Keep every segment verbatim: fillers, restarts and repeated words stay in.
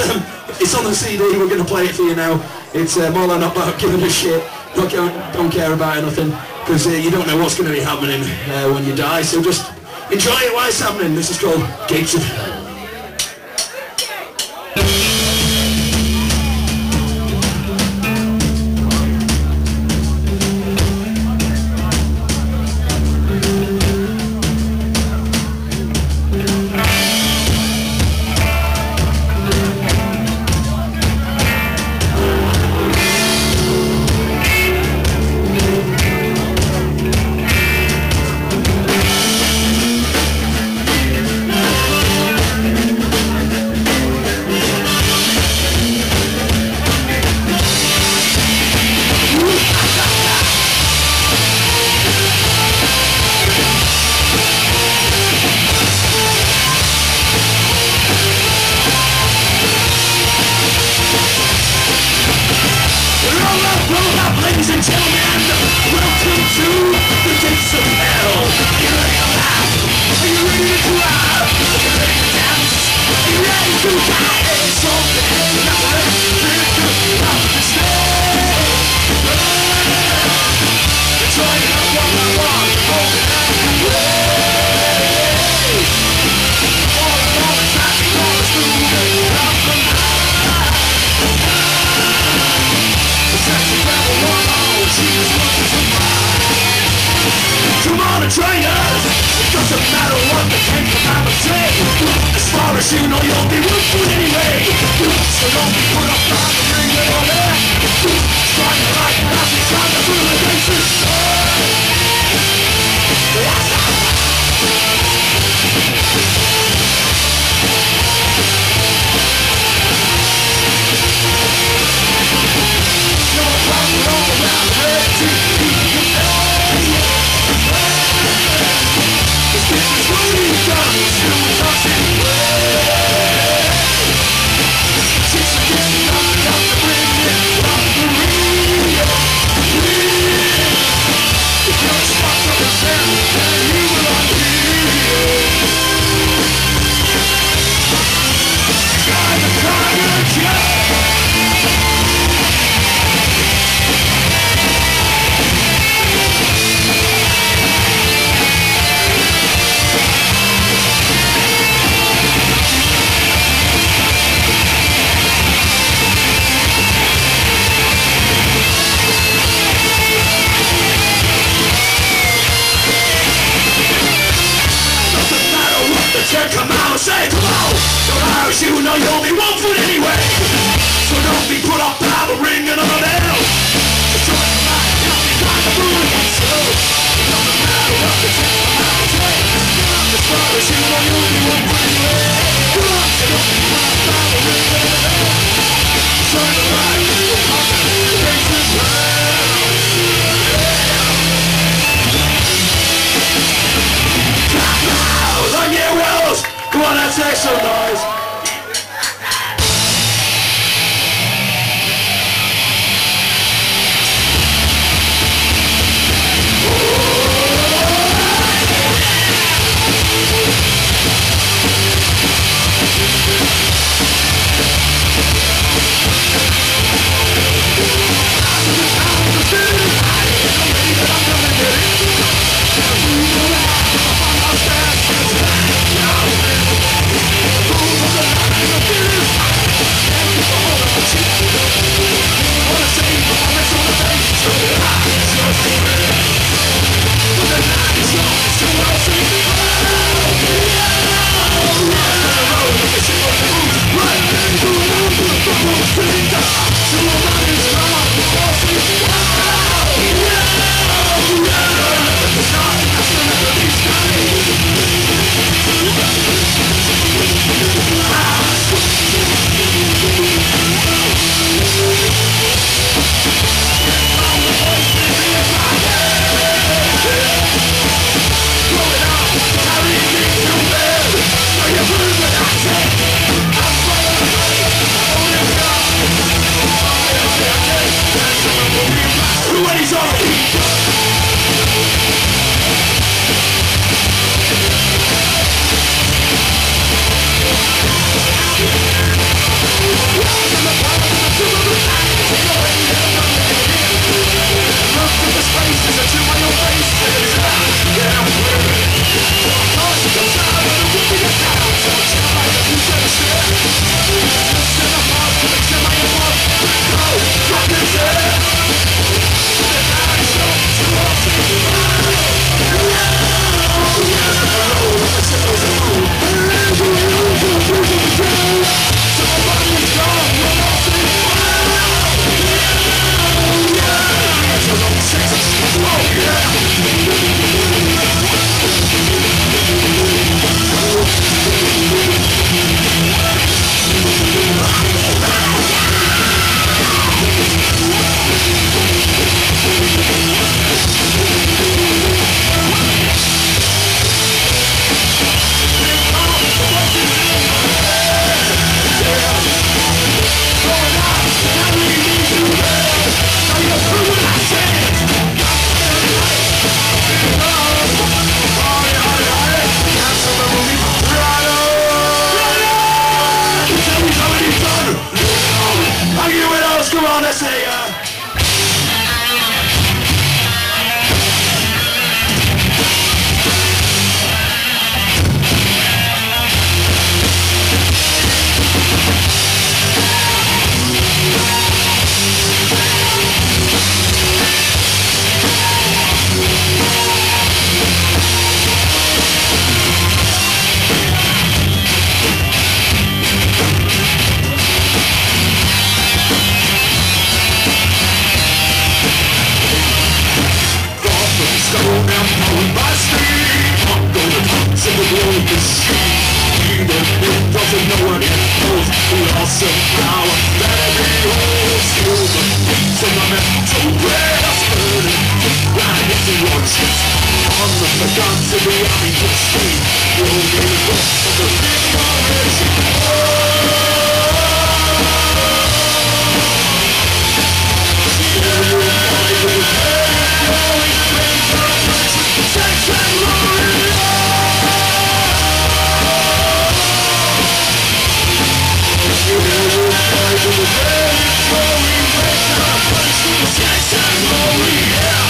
um, it's on the C D, we're going to play it for you now. It's uh, more than not about giving a shit, don't, don't care about it, nothing, because uh, you don't know what's going to be happening uh, when you die, so just enjoy it while it's happening. This is called Gates of Hell. Ladies and gentlemen, welcome to the Gates of Hell. Are you ready to laugh? Are you ready to cry? Are you ready to dance? Are you ready to die? It's something ain't nothing. Victim of despair. You're trying to one by one, holding out the way. All the all the time you call us moving out the night. The sexy rebel one. Come on and train us. It doesn't matter what the king of Mama say. As far as you know, you'll be root food anyway. So don't be put up on the ring and all that. Try to like it as you try to rule against this sun. No problem all around the red team. Come out and say hello. Don't hire you, know you'll be one foot anyway. So don't be put off by the ring and all that else. Just join the line, help me find the fool against you. It doesn't matter what the text come out and say. As far as you know you'll be one foot anyway. So don't be put off by the ring and all that else. Join the line, you'll come to the gates of hell. Clap loud on your Whittles. Come on, let's make some noise. there's a, uh... Stone and powered by steam, I'm gonna touch the globe machine. Even it doesn't know what it knows, the awesome power that every holds. Feel the beats of the mental grass burning, right into your chest. On the guns of the army machine, you'll be the rest of the liberation. Yeah, you're my little head, always brings up sex and glory. You will find the way it's going, breaks our place with sex and glory, yeah.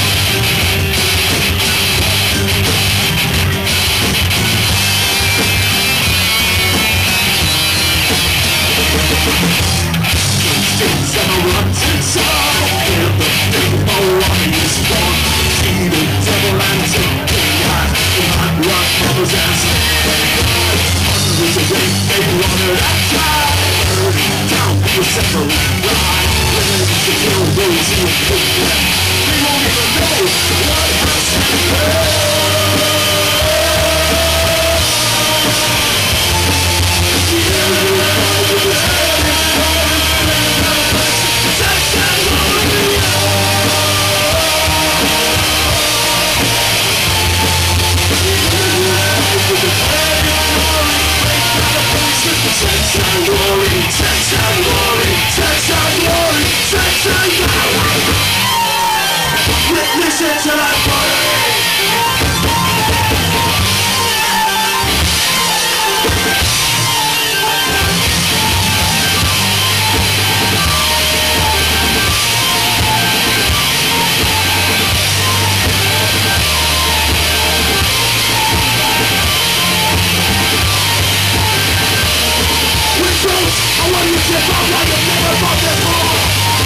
Things that are runs inside, and the thing my army is born. See the devil and take the eyes, behind rock brothers and samurais. Hundreds of ways they run it at time, burning down the separate line. Ready to kill those who put them. They won't even know what has happened. Yeah, you're right with his head is falling, spinning out of place. Sex and glory, sex and glory, sex and glory, sex and glory, sex and glory. Listen to that glory. Whittles, I want you to tip up like you've never fought before.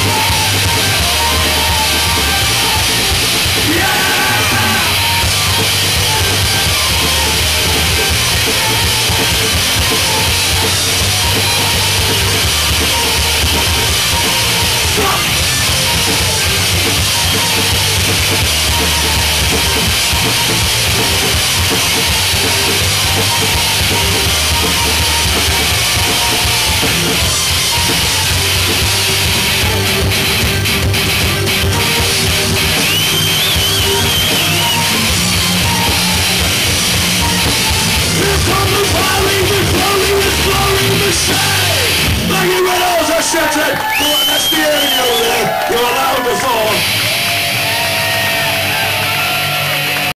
Yeah! Stop! Here come the firing, the glory, the glory machine. Thank you, Whittles, I shut it. Go on, that's the area over there. You're allowed to fall.